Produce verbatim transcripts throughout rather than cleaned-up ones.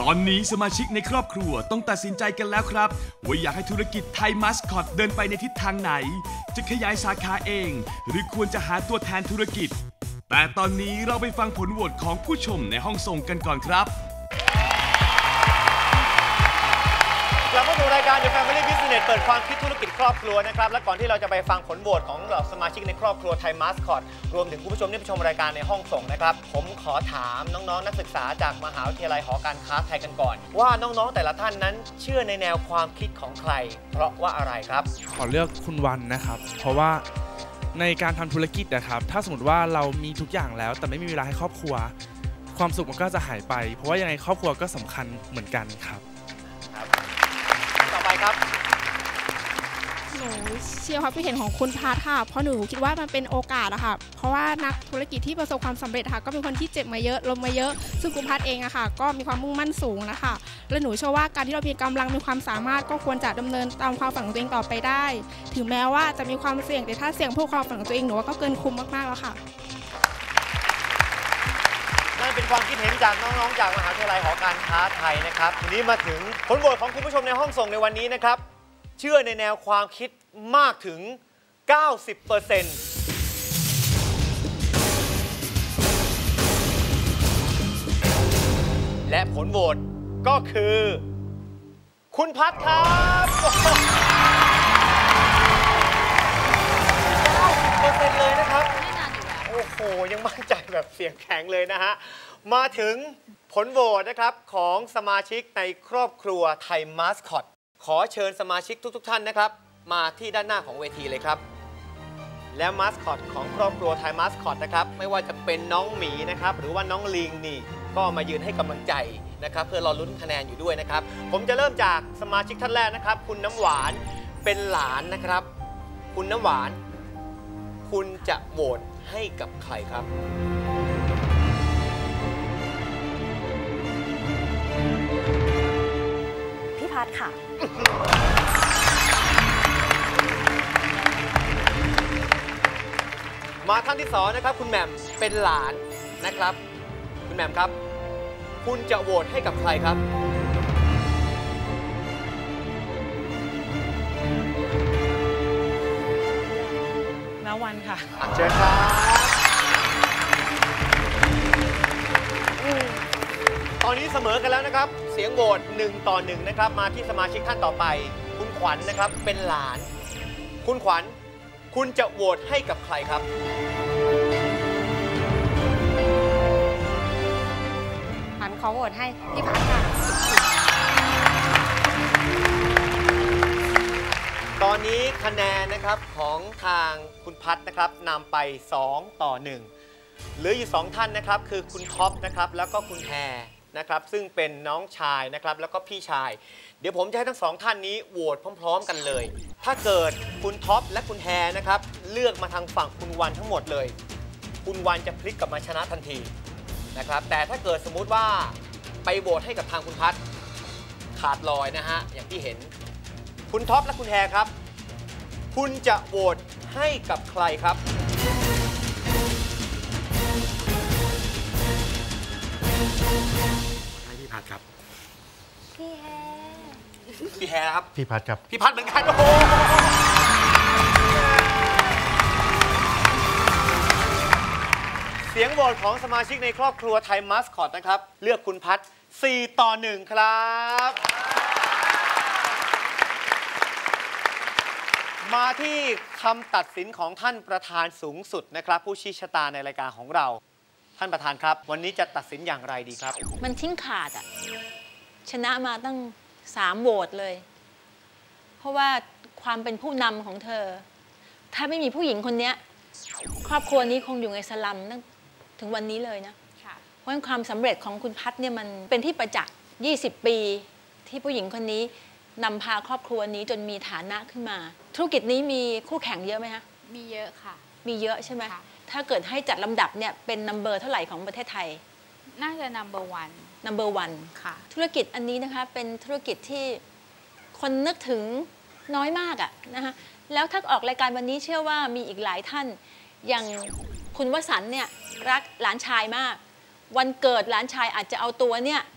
อนนี้สมาชิกในครอบครัวต้องตัดสินใจกันแล้วครับว่าอยากให้ธุรกิจไทยมัสคอตเดินไปในทิศทางไหนจะขยายสาขาเองหรือควรจะหาตัวแทนธุรกิจแต่ตอนนี้เราไปฟังผลโหวตของผู้ชมในห้องส่งกันก่อนครับกลับมาสู่รายการ The Family Business เปิดความคิดธุรกิจครอบครัวนะครับและก่อนที่เราจะไปฟังผลโหวตของเหล่าสมาชิกในครอบครัวไทยมัสคอตรวมถึงคุณผู้ชมที่ชมรายการในห้องส่งนะครับผมขอถามน้องๆนักศึกษาจากมหาวิทยาลัยหอการค้าไทยกันก่อนว่าน้องๆแต่ละท่านนั้นเชื่อในแนวความคิดของใครเพราะว่าอะไรครับขอเลือกคุณวันนะครับเพราะว่าในการทำธุรกิจนะครับถ้าสมมติว่าเรามีทุกอย่างแล้วแต่ไม่มีเวลาให้ครอบครัวความสุขมันก็จะหายไปเพราะว่ายังไงครอบครัวก็สำคัญเหมือนกันครับต่อไปครับหนูเชื่อความคิดเห็นของคุณพัทค่ะเพราะหนูคิดว่ามันเป็นโอกาสอะค่ะเพราะว่านักธุรกิจที่ประสบความสำเร็จค่ะก็เป็นคนที่เจ็บมาเยอะล้มมาเยอะซึ่งคุณพัทเองอะค่ะก็มีความมุ่งมั่นสูงนะคะและหนูเชื่อว่าการที่เรามีกำลังมีความสามารถก็ควรจะดำเนินตามความฝันของตัวเองต่อไปได้ถึงแม้ว่าจะมีความเสี่ยงแต่ถ้าเสี่ยงเพื่อความฝันของตัวเองหนูว่าก็เกินคุ้มมากๆแล้วค่ะนั่นเป็นความคิดเห็นจากน้องๆจากมหาวิทยาลัยหอการค้าไทยนะครับทีนี้มาถึงผลโหวตของคุณผู้ชมในห้องส่งในวันนี้นะครับเชื่อในแนวความคิดมากถึง เก้าสิบเปอร์เซ็นต์ และผลโหวตก็คือคุณพัทครับ เก้าสิบเปอร์เซ็นต์ เลยนะครับโอ้โหยังมั่นใจแบบเสียงแข็งเลยนะฮะมาถึงผลโหวตนะครับของสมาชิกในครอบครัวไทยมัสคอตขอเชิญสมาชิกทุกๆท่านนะครับมาที่ด้านหน้าของเวทีเลยครับและมัสคอตของครอบครัวไทยมัสคอตนะครับไม่ว่าจะเป็นน้องหมีนะครับหรือว่าน้องลิงนี่ก็มายืนให้กำลังใจนะครับเพื่อรอลุ้นคะแนนอยู่ด้วยนะครับผมจะเริ่มจากสมาชิกท่านแรกนะครับคุณน้ำหวานเป็นหลานนะครับคุณน้ำหวานคุณจะโหวตให้กับใครครับพี่พัทค่ะมาท่านที่สองนะครับคุณแหม่มเป็นหลานนะครับคุณแหม่มครับคุณจะโหวตให้กับใครครับณวันค่ะเชิญครับตอนนี้เสมอกันแล้วนะครับเสียงโหวตหนึ่งต่อหนึ่งนะครับมาที่สมาชิกท่านต่อไปคุณขวัญ นะครับเป็นหลานคุณขวัญคุณจะโหวตให้กับใครครับขวัญขอโหวตให้พี่พัทค่ะตอนนี้คะแนนนะครับของทางคุณพัทนะครับนำไปสองต่อหนึ่งเหลืออยู่สองท่านนะครับคือคุณท็อปนะครับแล้วก็คุณแฮนะครับซึ่งเป็นน้องชายนะครับแล้วก็พี่ชายเดี๋ยวผมจะให้ทั้งสองท่านนี้โหวตพร้อมๆกันเลยถ้าเกิดคุณท็อปและคุณแฮนะครับเลือกมาทางฝั่งคุณวันทั้งหมดเลยคุณวันจะพลิกกลับมาชนะทันทีนะครับแต่ถ้าเกิดสมมุติว่าไปโหวตให้กับทางคุณพัทขาดลอยนะฮะอย่างที่เห็นคุณท็อปและคุณแฮครับคุณจะโหวตให้กับใครครับให้พี่พัทครับพี่แฮพี่แฮครับพี่พัทครับพี่พัทเหมือนกันโอ้โหเสียงโหวตของสมาชิกในครอบครัวไทยมัสคอตนะครับเลือกคุณพัทสี่ต่อหนึ่งครับมาที่คำตัดสินของท่านประธานสูงสุดนะครับผู้ชี้ชะตาในรายการของเราท่านประธานครับวันนี้จะตัดสินอย่างไรดีครับมันทิ้งขาดอ่ะชนะมาตั้งสามโหวตเลยเพราะว่าความเป็นผู้นำของเธอถ้าไม่มีผู้หญิงคนนี้ครอบครัวนี้คงอยู่ในสลัมตั้งถึงวันนี้เลยนะเพราะความสำเร็จของคุณพัทเนี่ยมันเป็นที่ประจักษ์ยี่สิบปีที่ผู้หญิงคนนี้นำพาครอบครัวนี้จนมีฐานะขึ้นมาธุรกิจนี้มีคู่แข่งเยอะไหมคะมีเยอะค่ะมีเยอะใช่ไหมถ้าเกิดให้จัดลำดับเนี่ยเป็นนัมเบอร์เท่าไหร่ของประเทศไทยน่าจะ number one number one ค่ะธุรกิจอันนี้นะคะเป็นธุรกิจที่คนนึกถึงน้อยมากอะนะคะแล้วถ้าออกรายการวันนี้เชื่อว่ามีอีกหลายท่านอย่างคุณวสันต์เนี่ยรักหลานชายมากวันเกิดหลานชายอาจจะเอาตัวเนี่ย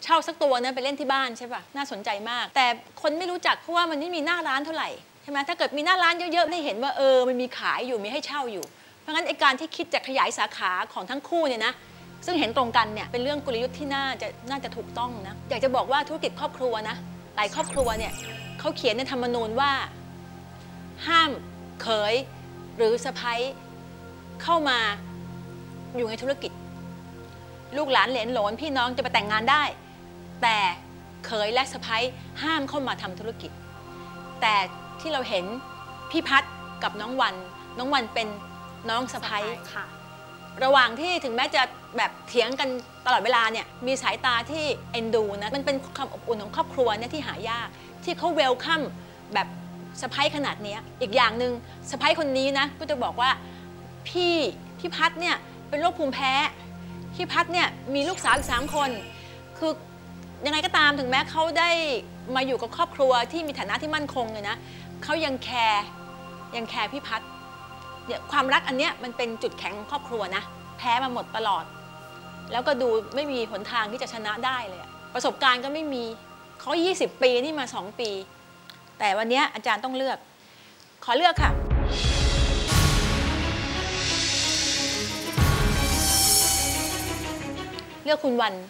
เช่าสักตัวนะไปเล่นที่บ้านใช่ป่ะน่าสนใจมากแต่คนไม่รู้จักเพราะว่ามันไม่มีหน้าร้านเท่าไหร่ใช่ไหมถ้าเกิดมีหน้าร้านเยอะๆได้เห็นว่าเออมันมีขายอยู่มีให้เช่าอยู่เพราะงั้นไอ้การที่คิดจะขยายสาขาของทั้งคู่เนี่ยนะซึ่งเห็นตรงกันเนี่ยเป็นเรื่องกลยุทธ์ที่น่าจะน่าจะถูกต้องนะอยากจะบอกว่าธุรกิจครอบครัวนะหลายครอบครัวเนี่ยเขาเขียนในธรรมนูญว่าห้ามเขยหรือสะใภ้เข้ามาอยู่ในธุรกิจลูกหลานเหลนโหลนพี่น้องจะไปแต่งงานได้แต่เขยและสะใภ้ห้ามเข้ามาทำธุรกิจแต่ที่เราเห็นพี่พัดกับน้องวันน้องวันเป็นน้องสะใภ้ค่ะระหว่างที่ถึงแม้จะแบบเถียงกันตลอดเวลาเนี่ยมีสายตาที่เอ็นดูนะมันเป็นความอบอุ่นของครอบครัวเนี่ยที่หายากที่เขาเวลคัมแบบสะใภ้ขนาดนี้อีกอย่างหนึ่งสะใภ้คนนี้นะก็จะบอกว่าพี่พี่พัดเนี่ยเป็นโรคภูมิแพ้พี่พัดเนี่ยมีลูกสาวอีกสามคนคือยังไงก็ตามถึงแม้เขาได้มาอยู่กับครอบครัวที่มีฐานะที่มั่นคงเลยนะเขายังแคร์ยังแคร์พี่พัดเนี่ยความรักอันเนี้ยมันเป็นจุดแข็งของครอบครัวนะแพ้มาหมดตลอดแล้วก็ดูไม่มีหนทางที่จะชนะได้เลยประสบการณ์ก็ไม่มีเขายี่สิบปีนี่มาสองปีแต่วันนี้อาจารย์ต้องเลือกขอเลือกค่ะเลือกคุณวัน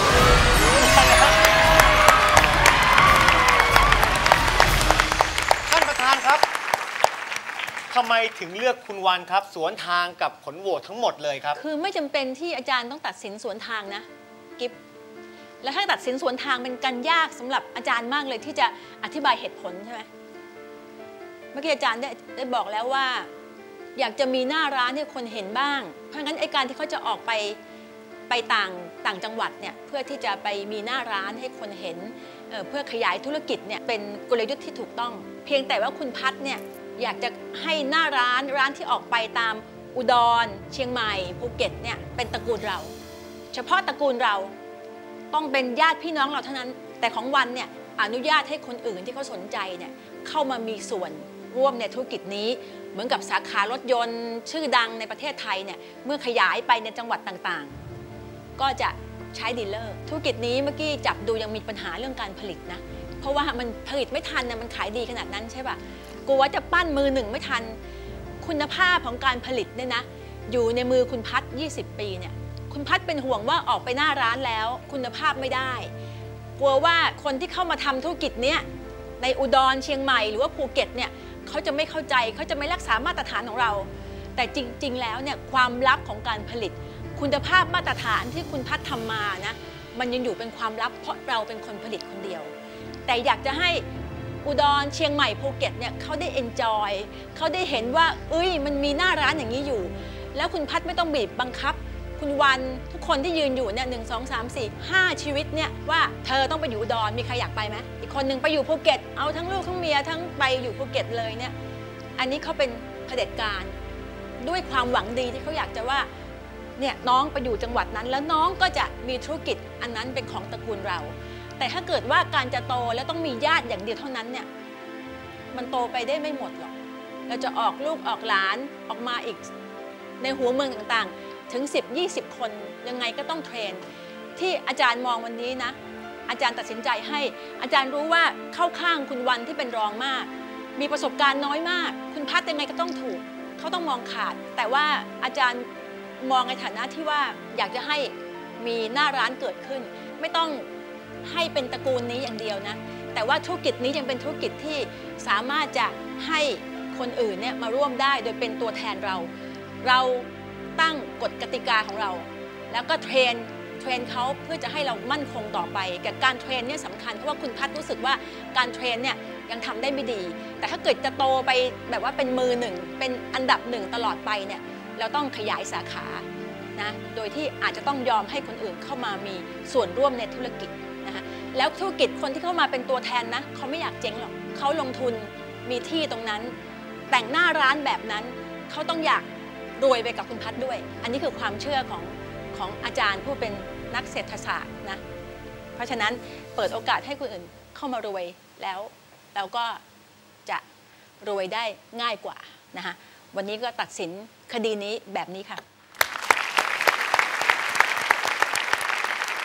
ท่านประธานครับทำไมถึงเลือกคุณวันครับสวนทางกับผลโหวตทั้งหมดเลยครับคือไม่จำเป็นที่อาจารย์ต้องตัดสินสวนทางนะกิฟและถ้าตัดสินสวนทางเป็นการยากสำหรับอาจารย์มากเลยที่จะอธิบายเหตุผลใช่ไหมเมื่อกี้อาจารย์ได้ได้บอกแล้วว่าอยากจะมีหน้าร้านให้คนเห็นบ้างเพราะงั้นไอ้การที่เขาจะออกไปไปต่างต่างจังหวัดเนี่ยเพื่อที่จะไปมีหน้าร้านให้คนเห็น เ, เพื่อขยายธุรกิจเนี่ยเป็นกลยุทธ์ที่ถูกต้องเพียงแต่ว่าคุณพัฒน์เนี่ยอยากจะให้หน้าร้านร้านที่ออกไปตามอุดรเชียงใหม่ภูเก็ตเนี่ยเป็นตระกูลเราเฉพาะตระกูลเราต้องเป็นญาติพี่น้องเราเท่านั้นแต่ของวันเนี่ยอนุญาตให้คนอื่นที่เขาสนใจเนี่ยเข้ามามีส่วนร่วมในธุรกิจนี้เหมือนกับสาขารถยนต์ชื่อดังในประเทศไทยเนี่ยเมื่อขยายไปในจังหวัดต่างๆก็จะใช้ดีลเลอร์ธุรกิจนี้เมื่อกี้จับดูยังมีปัญหาเรื่องการผลิตนะเพราะว่ามันผลิตไม่ทันนะมันขายดีขนาดนั้นใช่ป่ะกลัวจะปั้นมือหนึ่งไม่ทันคุณภาพของการผลิตเนี่ยนะอยู่ในมือคุณพัฒน์ยี่สิบปีเนี่ยคุณพัฒน์เป็นห่วงว่าออกไปหน้าร้านแล้วคุณภาพไม่ได้กลัวว่าคนที่เข้ามาทำธุรกิจเนี้ยในอุดรเชียงใหม่หรือว่าภูเก็ตเนี่ยเขาจะไม่เข้าใจเขาจะไม่รักษามาตรฐานของเราแต่จริงๆแล้วเนี่ยความลับของการผลิตคุณภาพมาตรฐานที่คุณพัฒน์ทำมานะมันยังอยู่เป็นความลับเพราะเราเป็นคนผลิตคนเดียวแต่อยากจะให้อุดรเชียงใหม่ภูเก็ตเนี่ยเขาได้เอนจอยเขาได้เห็นว่าเอ้ยมันมีหน้าร้านอย่างนี้อยู่แล้วคุณพัฒน์ไม่ต้องบีบบังคับคุณวันทุกคนที่ยืนอยู่เนี่ยหนึ่งสองสามสี่ห้าชีวิตเนี่ยว่าเธอต้องไปอยู่อุดรมีใครอยากไปไหมอีกคนหนึ่งไปอยู่ภูเก็ตเอาทั้งลูกทั้งเมียทั้งไปอยู่ภูเก็ตเลยเนี่ยอันนี้เขาเป็นเผด็จการด้วยความหวังดีที่เขาอยากจะว่าเนี่ยน้องไปอยู่จังหวัดนั้นแล้วน้องก็จะมีธุรกิจอันนั้นเป็นของตระกูลเราแต่ถ้าเกิดว่าการจะโตแล้วต้องมีญาติอย่างเดียวเท่านั้นเนี่ยมันโตไปได้ไม่หมดหรอกเราจะออกลูกออกหลานออกมาอีกในหัวเมืองต่างๆถึง สิบ ยี่สิบ คนยังไงก็ต้องเทรนที่อาจารย์มองวันนี้นะอาจารย์ตัดสินใจให้อาจารย์รู้ว่าเข้าข้างคุณวันที่เป็นรองมากมีประสบการณ์น้อยมากคุณพัฒน์ยังไงก็ต้องถูกเขาต้องมองขาดแต่ว่าอาจารย์มองในฐานะที่ว่าอยากจะให้มีหน้าร้านเกิดขึ้นไม่ต้องให้เป็นตระกูลนี้อย่างเดียวนะแต่ว่าธุรกิจนี้ยังเป็นธุรกิจที่สามารถจะให้คนอื่นเนี่ยมาร่วมได้โดยเป็นตัวแทนเราเราตั้งกฎกติกาของเราแล้วก็เทรนเทรนเขาเพื่อจะให้เรามั่นคงต่อไปกับการเทรนเนี่ยสำคัญเพราะว่าคุณพัฒน์รู้สึกว่าการเทรนเนี่ยยังทำได้ไม่ดีแต่ถ้าเกิดจะโตไปแบบว่าเป็นมือหนึ่งเป็นอันดับหนึ่งตลอดไปเนี่ยเราต้องขยายสาขานะโดยที่อาจจะต้องยอมให้คนอื่นเข้ามามีส่วนร่วมในธุรกิจนะคะแล้วธุรกิจคนที่เข้ามาเป็นตัวแทนนะเขาไม่อยากเจ๊งหรอกเขาลงทุนมีที่ตรงนั้นแต่งหน้าร้านแบบนั้นเขาต้องอยากรวยไปกับคุณพัฒน์ด้วยอันนี้คือความเชื่อของของอาจารย์ผู้เป็นนักเศรษฐศาสตร์นะเพราะฉะนั้นเปิดโอกาสให้คนอื่นเข้ามารวยแล้วเราก็จะรวยได้ง่ายกว่านะคะวันนี้ก็ตัดสินคดีนี้แบบนี้ค่ะ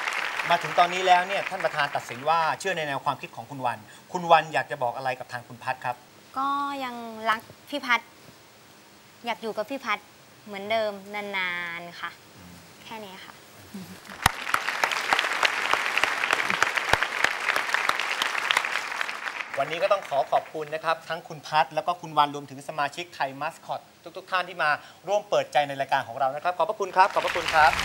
มาถึงตอนนี้แล้วเนี่ยท่านประธานตัดสินว่าเชื่อในแนวความคิดของคุณวันคุณวันอยากจะบอกอะไรกับทางคุณพัฒครับก็ยังรักพี่พัฒอยากอยู่กับพี่พัฒเหมือนเดิมนานๆค่ะแค่นี้ค่ะวันนี้ก็ต้องขอขอบคุณนะครับทั้งคุณพัฒแล้วก็คุณวันรวมถึงสมาชิกไทยมัสคอตทุกๆท่านที่มาร่วมเปิดใจในรายการของเรานะครับขอบพระคุณครับขอบพระคุณครับ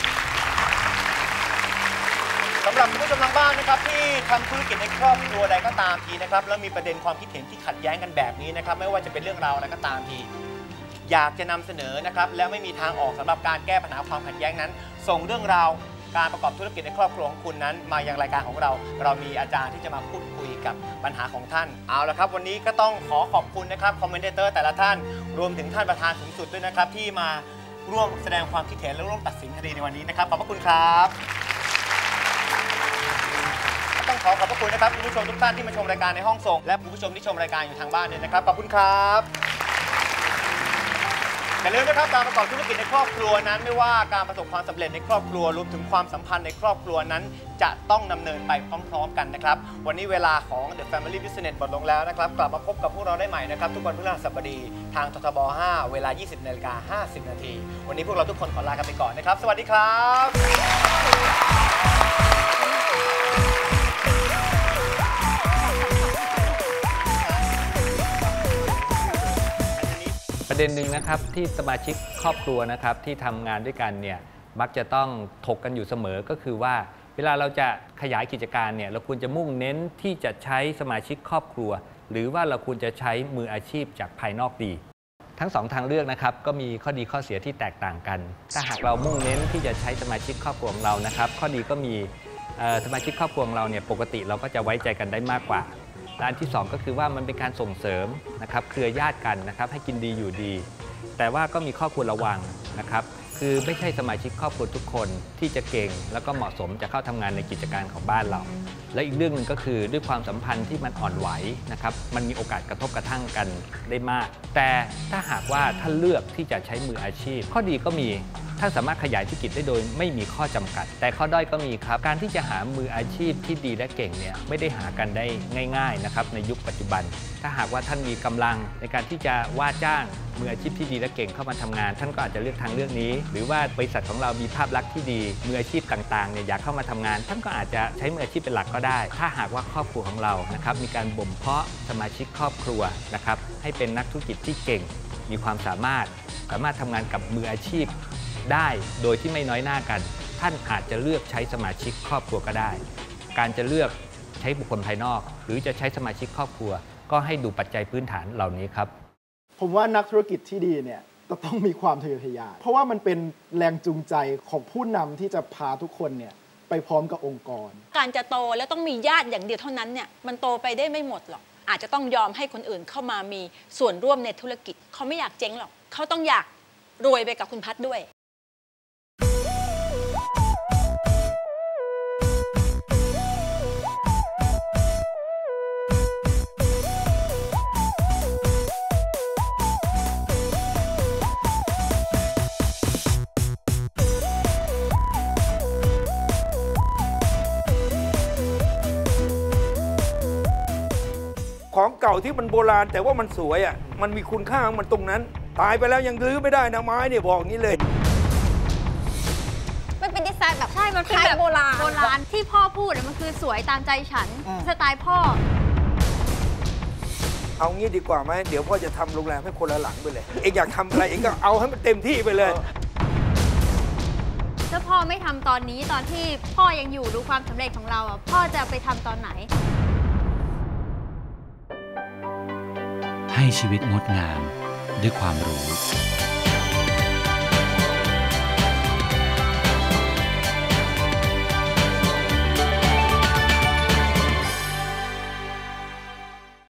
สำหรับคุณผู้ชมทางบ้านนะครับที่ทำธุรกิจในครอบครัวใดก็ตามทีนะครับแล้วมีประเด็นความคิดเห็นที่ขัดแย้งกันแบบนี้นะครับไม่ว่าจะเป็นเรื่องราวอะไรก็ตามทีอยากจะนำเสนอนะครับแล้วไม่มีทางออกสำหรับการแก้ปัญหาความขัดแย้งนั้น ส่งเรื่องราวการประกอบธุรกิจในครอบครัวของคุณนั้นมายังรายการของเราเรามีอาจารย์ที่จะมาพูดคุยกับปัญหาของท่านเอาละครับวันนี้ก็ต้องขอขอบคุณนะครับคอมเมนเตอร์แต่ละท่านรวมถึงท่านประธานสูงสุดด้วยนะครับที่มาร่วมแสดงความคิดเห็นและร่วมตัดสินคดีในวันนี้นะครับขอบพระคุณครับต้องขอขอบพระคุณนะครับคุณผู้ชมทุกท่านที่มาชมรายการในห้องส่งและคุณผู้ชมที่ชมรายการอยู่ทางบ้านด้วยนะครับขอบคุณครับอย่าลืมนะครับการประกอบธุรกิจในครอบครัวนั้นไม่ว่าการประสบความสำเร็จในครอบครัวรวมถึงความสัมพันธ์ในครอบครัวนั้นจะต้องดำเนินไปพร้อมๆกันนะครับวันนี้เวลาของ The Family Business หมดลงแล้วนะครับกลับมาพบกับพวกเราได้ใหม่นะครับทุกวันพฤหัสบดีทางททบห้าเวลา ยี่สิบนาฬิกาห้าสิบนาทีวันนี้พวกเราทุกคนขอลากันไปก่อนนะครับสวัสดีครับประเด็นหนึ่งนะครับที่สมาชิกครอบครัวนะครับที่ทำงานด้วยกันเนี่ยมักจะต้องถกกันอยู่เสมอก็คือว่าเวลาเราจะขยายกิจการเนี่ยเราควรจะมุ่งเน้นที่จะใช้สมาชิกครอบครัวหรือว่าเราควรจะใช้มืออาชีพจากภายนอกดีทั้งสองทางเลือกนะครับก็มีข้อดีข้อเสียที่แตกต่างกันถ้าหากเรามุ่งเน้นที่จะใช้สมาชิกครอบครัวของเรานะครับข้อดีก็มีสมาชิกครอบครัวของเราเนี่ยปกติเราก็จะไว้ใจกันได้มากกว่าและอันที่สองก็คือว่ามันเป็นการส่งเสริมนะครับเครือญาติกันนะครับให้กินดีอยู่ดีแต่ว่าก็มีข้อควรระวังนะครับคือไม่ใช่สมาชิกครอบครัวทุกคนที่จะเก่งแล้วก็เหมาะสมจะเข้าทำงานในกิจการของบ้านเราและอีกเรื่องหนึ่งก็คือด้วยความสัมพันธ์ที่มันอ่อนไหวนะครับมันมีโอกาสกระทบกระทั่งกันได้มากแต่ถ้าหากว่าท่านเลือกที่จะใช้มืออาชีพข้อดีก็มีท่านสามารถขยายธุรกิจได้โดยไม่มีข้อจำกัดแต่ข้อด้อยก็มีครับการที่จะหามืออาชีพที่ดีและเก่งเนี่ยไม่ได้หากันได้ง่ายๆนะครับในยุคปัจจุบันถ้าหากว่าท่านมีกำลังในการที่จะว่าจ้างมืออาชีพที่ดีและเก่งเข้ามาทำงานท่านก็อาจจะเลือกทางเลือกนี้หรือว่าบริษัทของเรามีภาพลักษณ์ที่ดีมืออาชีพต่างๆเนี่ยอยากเข้ามาทำงานท่านก็อาจจะใช้มืออาชีพเป็นหลักก็ได้ถ้าหากว่าครอบครัวของเรานะครับมีการบ่มเพาะสมาชิกครอบครัวนะครับให้เป็นนักธุรกิจที่เก่งมีความสามารถสามารถทำงานกับมืออาชีพได้โดยที่ไม่น้อยหน้ากันท่านอาจจะเลือกใช้สมาชิกครอบครัวก็ได้การจะเลือกใช้บุคคลภายนอกหรือจะใช้สมาชิกครอบครัวก็ให้ดูปัจจัยพื้นฐานเหล่านี้ครับผมว่านักธุรกิจที่ดีเนี่ยต้องมีความทะเยอทะยานเพราะว่ามันเป็นแรงจูงใจของผู้นำที่จะพาทุกคนเนี่ยไปพร้อมกับองค์กรการจะโตแล้วต้องมีญาติอย่างเดียวเท่านั้นเนี่ยมันโตไปได้ไม่หมดหรอกอาจจะต้องยอมให้คนอื่นเข้ามามีส่วนร่วมในธุรกิจเขาไม่อยากเจ๊งหรอกเขาต้องอยากรวยไปกับคุณพัฒด้วยของเก่าที่มันโบราณแต่ว่ามันสวยอ่ะมันมีคุณค่าของมันตรงนั้นตายไปแล้วยังรื้อไม่ได้นะไม้เนี่ยบอกงี้เลยมันเป็นดีไซน์แบบใช่มันเป็นแบบโบราณโบราณที่พ่อพูดมันคือสวยตามใจฉันสไตล์พ่อเอางี้ดีกว่าไหมเดี๋ยวพ่อจะทำโรงแรมให้คนละหลังไปเลยเองอยากทำอะไรเองก็เอาให้มันเต็มที่ไปเลยถ้าพ่อไม่ทำตอนนี้ตอนที่พ่อยังอยู่ดูความสำเร็จของเราอ่ะพ่อจะไปทำตอนไหนให้ชีวิตงดงามด้วยความรู้